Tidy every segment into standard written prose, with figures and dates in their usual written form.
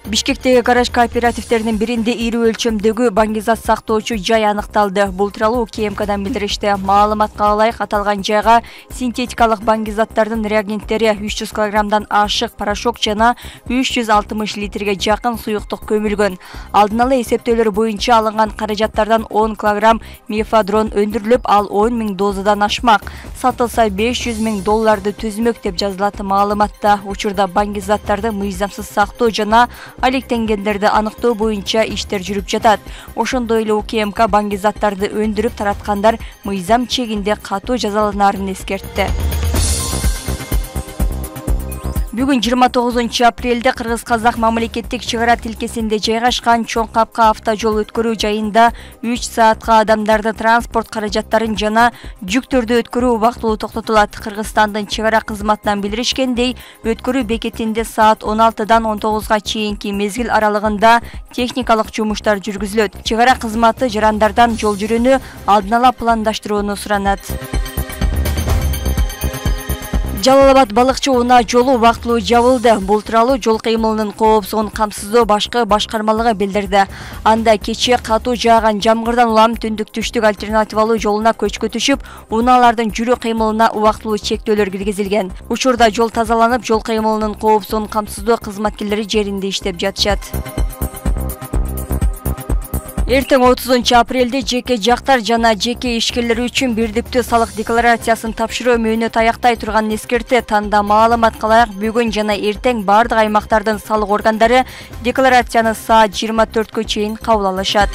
Бишкектеги гараж кооперативтеринин биринде ири өлчөмдөгү баңгизат сактоочу жай аныкталды. Бул тууралуу УКМКдан билдиришти. Маалыматка ылайык аталган жайга синтетикалык баңгизаттардын реагенттери 300 килограммдан ашык порошок жана 360 литрге жакын суюктук көмүлгөн. Алдын ала эсептөөлөр боюнча алынган каражаттардан 10 килограмм мефадрон өндүрүлүп, ал 10 000 дозадан ашмак. Сатылса $500 000 түзмөк деп жазылат маалыматта. Учурда баңгизаттарды мыйзамсыз сактоо жана алектенгендерди аныктоо боюнча иштер жүрүп жатат. Ошондой эле УКМК баңгизаттарды өндүрүп тараткандар мыйзам чегинде катуу жазаланаарын эскертти. Бүгүн 29 апрелде Кыргыз-Казак мамлекеттик чыгара тилкесинде жайгашкан Чоң Капка автожол өткөрүү жайында 3 саатка адамдарды транспорт каражаттарын жана жүктөрдү өткөрүү убактылуу токтотулат. Кыргызстандын чыгара кызматынан билдиришкендей, өткөрүү бекетинде саат 16-дан 19-га чейинки мезгил аралыгында техникалык жумуштар жүргүзүлөт. Чыгара кызматы жарандардан жол жүрүүнү алдын ала пландаштырууну суранат. Жалал-Абад балыкчы унаа жолу убактылуу жабылды. Бул тууралуу жол кыймылынын коопсуздугун камсыздоо башкы башкармалыгы билдирди. Анда кечээ катуу жааган жамгырдан улам түндүк түштүк альтернативалуу жолуна көчкө түшүп, унаалардын жүрүү кыймылына убактылуу чектөөлөр киргизилген. Учурда жол тазаланып, жол кыймылынын коопсуздугун камсыздоо кызматкерлери жеринде иштеп жатышат. Эртең 30 апрелде жеке жактар жана жеке ишкерлер үчүн бирдиктүү салык декларациясын тапшыруу мөөнөтү аяктай турганын эскерти. Танда маалыматка ылайык бүгүн жана эртең бардык аймактардын салык органдары декларацияны саат 24-кө чейин кабыл алышат.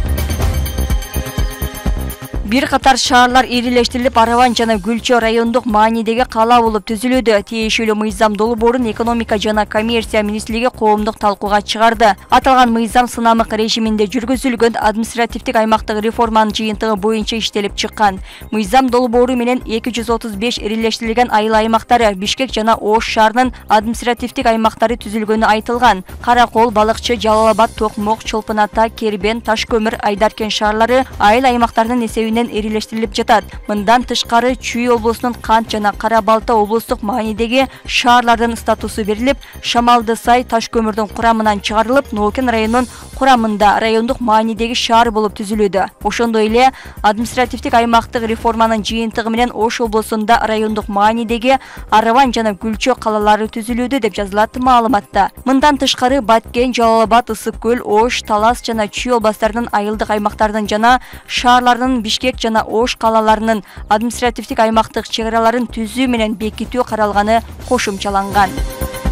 Бир катар шаарлар ирилештирилип, Араван жана Гүлчө райондук маанидеги кала болуп түзүлүүдө. Тиешелүү мыйзам долбоорун экономика жана коммерция министрлиги коомдук талкууга чыгарды. Аталган мыйзам сынамык режиминде жүргүзүлгөн административдик аймактык реформанын жыйынтыгы боюнча иштелип чыккан. Мыйзам долбоору менен 235 ирилештирилген айыл аймактары, Бишкек жана Ош шаарынын административдик аймактары түзүлгөнү айтылган. Каракол, Балыкчы, Жалал-Абад, Токмок, Чолпон Ата, Кербен, Ташкөмүр, Айдаркен шаарлары айыл аймактарынын эсебинен эрилештирилип жатат. Мындан тышкары Чүй облусунун Кант жана Кара Балта облустук маанидеги шаарлардын статусу берилип, Шамалды Сай Ташкөмүрдүн курамынан чыгарылып, Ноокин районунун курамында райондук маанидеги шаар болуп түзүлүүдө. Ошондой эле административдик аймактык реформанын жыйынтыгы менен Ош облусунда райондук маанидеги Араван жана Гүлчө калалары түзүлүүдө деп жазылат маалыматта. Мындан тышкары Баткен, Жалал-Абад, Ысык көл, Ош, Талас жана Чүй областарынын айылдык аймактардын жана шаарлардын Бишкек жана Ош калаларынын административдик аймактык чек араларын түзүү менен бекитүү каралганы кошумчаланган.